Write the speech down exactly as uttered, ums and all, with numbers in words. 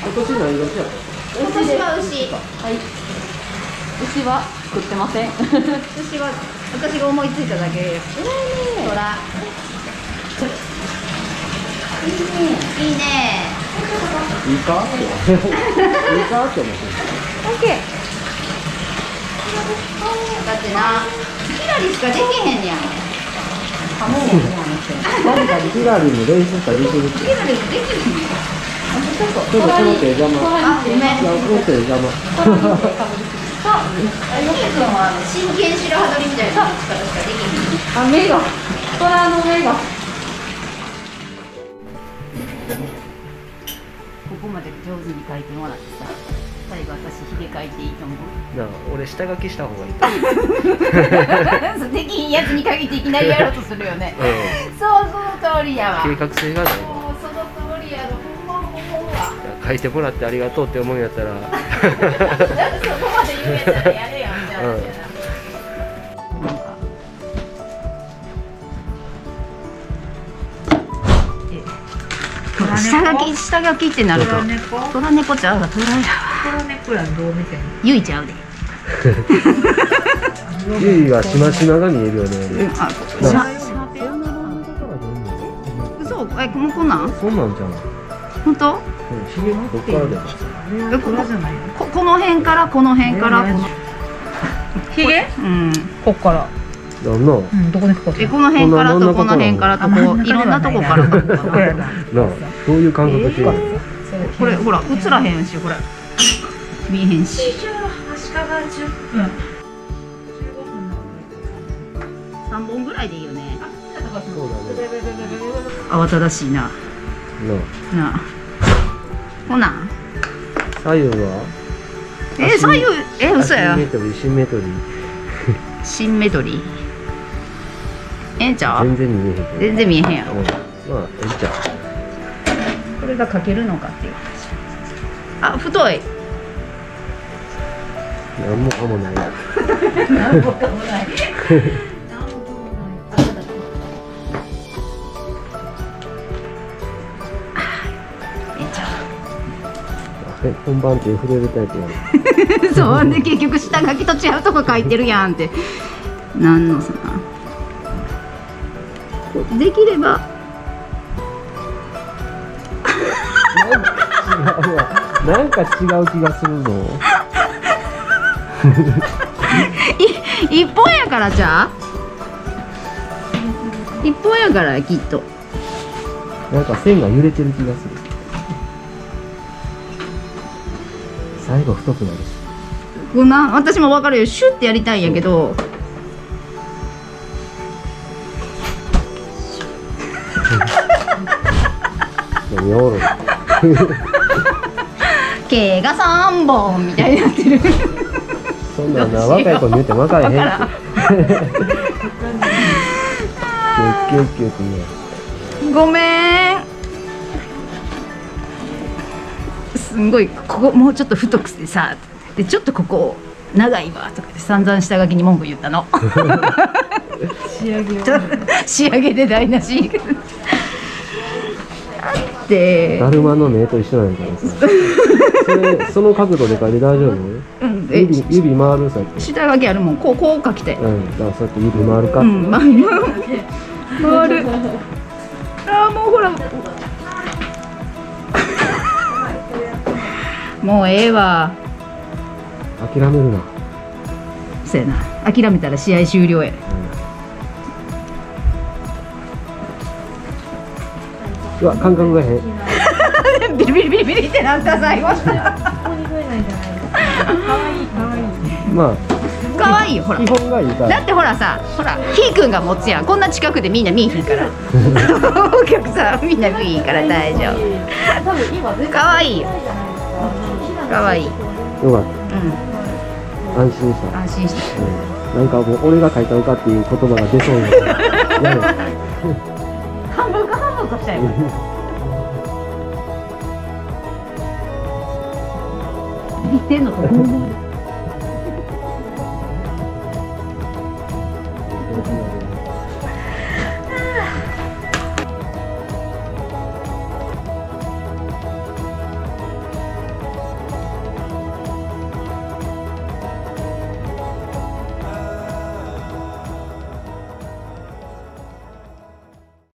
今年何年やった？ 今年は牛。 はい。牛は食ってません。 牛は私が思いついただけです。 偉いね。 ほら。 いいね。 いいね。 いいか？いいかって思って。 オッケー。 だってな、ひらりしかできへんやん。 ハモもね、あの人。誰かに。 ヒラリーも練習したりするって。 ひらりもできへんやん。 あとちょっと。 ちょっとこの手邪魔。 あ、ごめん。 いや、この手邪魔。 そう、ゆきくんは真剣白羽取りみたいな打ち方しかできへん。 あ、目が。虎の目が。ここまで上手に書いてもらってさ、最後私ひげ書いていいと思う。 なあ、俺下書きした方がいいとできひんやつに限っていきなりやろうとするよね。 思う。 そう、その通りやわ。 計画性がないわ。 もうその通りやろ。ほんま思うわ。 書いてもらってありがとうって思うんやったら。 だってそこまで言えたらやれやみたいな。 うん下書き、下書きってなると。トラ猫ちゃうわ、トラやわ。 虎猫やん、どう見ても。 ゆいちゃうで。 ゆいはしましまが見えるよね。 あ、 なしま、嘘、え、もうこんなん。 そんなんじゃん。 本当。 ひげどっからで。 え、虎じゃないの。 こ、この辺から、この辺から。 ひげ。 うん。 こっから。 なんな。 うん、どこにかかってえ、この辺からと、この辺からと、こう、いろんなとこからと。 ここやな。 なあ、どういう感覚で。 これ、ほら、映らへんし、これ。見えへんし。三本ぐらいでいいよね。 そうだね。 慌ただしいな。 ななあ。ほな。 あ、左右は。 え、左右、え、嘘やシン。メトリー、シンメトリー。 シンメトリー。ええんちゃう。 全然見えへんけど。 全然見えへんやろ。 うん、まあ、ええんちゃう。 これが書けるのかっていう話。あ、太い。 なんもかもない。 なんもかもない。 本番手触れるタイプやね。 そうで結局下書きと違うとこ書いてるやんって。なんのさな。できれば。 違うわ。なんか違う気がするの。 い一本やからじゃあ。一本やからきっと。 なんか線が揺れてる気がする。最後太くなるし。 こんな私も分かるよ。シュッてやりたいんやけど。 何おろ。 毛が三本みたいになってる。 そんなんな若い子に言っても分からへんって。キュッキュッキュッってね。 ごめん。すんごいここもうちょっと太くしてさ、でちょっとここ長いわとかで散々下書きに文句言ったの。 仕上げを。 仕上げで台無し。だって。 だるまの目と一緒なんやからさ。それその角度で書いて大丈夫？ うん、え指指回るさっき。 下書きあるもん。こうこう書きたい。 うん、だからそうやって指回るか。 うん、ま、回る。ああもうほら。もうええわ。 諦めるな。 そうやな。諦めたら試合終了や。 うわ、感覚が変。 ビリビリビリビリってなった最後。 ここに増えないんじゃないの。可愛い可愛い。 まあ、 可愛いよほら。 基本がいいから。 だってほらさ、ほら、ひーくんが持つやん。こんな近くでみんな見えへんから。お客さんみんな見えへんから大丈夫。 多分今全然可愛いよ。可愛い。 よかっうん。 た。安心した。 安心した。 うん、なんかもう俺が書いたのかっていう言葉が出そうになった。やめ。 半分か半分かしたよ。言ってんのか。